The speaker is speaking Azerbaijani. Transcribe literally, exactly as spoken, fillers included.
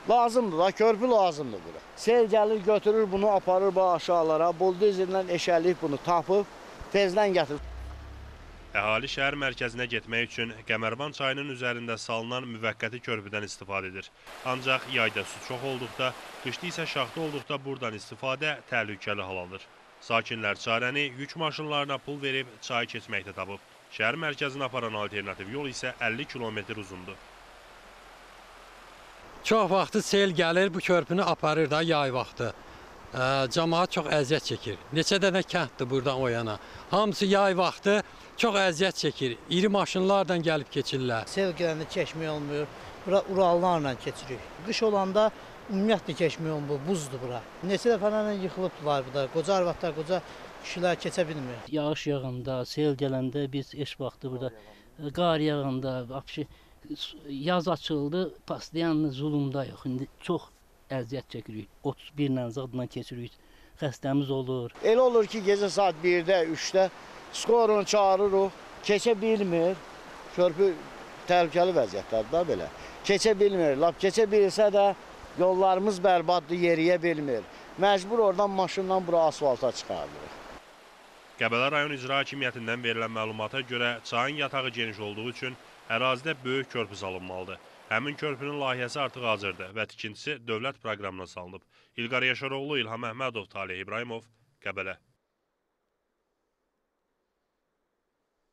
Lazımdır da, körpü lazımdır bura. Sel gəlir, götürür bunu, aparır bu aşağılara, buldozerlə eşəliyib bunu tapıb, tezdən gətirir. Əhali şəhər mərkəzinə getmək üçün Qəmərvan çayının üzərində salınan müvəqqəti körpüdən istifadə edir. Ancaq yayda su çox olduqda, qışda isə şaxta olduqda buradan istifadə təhlükəli hal alır. Sakinlər çarəni yük maşınlarına pul verib çayı keçməkdə tapıb. Şəhər mərkəzinə aparan alternativ yol isə əlli kilometr uzundur. Çox vaxtı sel gəlir, bu körpünü aparır da yay vaxtı. Cəmaət çox əziyyət çəkir. Neçə dənə kənddir buradan o yana. Hamısı yay vaxtı çox əziyyət çəkir. İri maşınlarla gəlib keçirlər. Sel gələndə keçmək olmuyor. Bura Urallarla keçirik. Qış olanda ümumiyyətlə keçmək olmuyor. Buzdur bura. Neçə dəfələrlə yıxılıbdılar burada. Qoca arvadlar, qoca kişilər keçə bilmir. Yağış yağanda, sel gələndə biz eş vaxtı burada qar yağanda, yaz açıldı, paslayanlı zulumda yox. İndi çox əziyyət çəkirik. otuz bir ilə zadla keçirik. Xəstəmiz olur. Elə olur ki, gecə saat birdə, üçdə skorunu çağırırıq, keçə bilmir. Körpü təhlükəli vəziyyətlərdir da belə. Keçə bilmir. Lap keçə bilsə də yollarımız bərbaddır, yeriyə bilmir. Məcbur oradan maşınla bura asfalta çıxardır. Qəbələ rayon icra hakimiyyətindən verilən məlumata görə çayın yatağı geniş olduğu üçün ərazidə böyük körpü salınmalıdır. Həmin körpünün layihəsi artıq hazırdır və tikintisi dövlət proqramına salınıb. İlqar Yaşaroğlu, İlham Əhmədov, Talih İbrahimov, Qəbələ.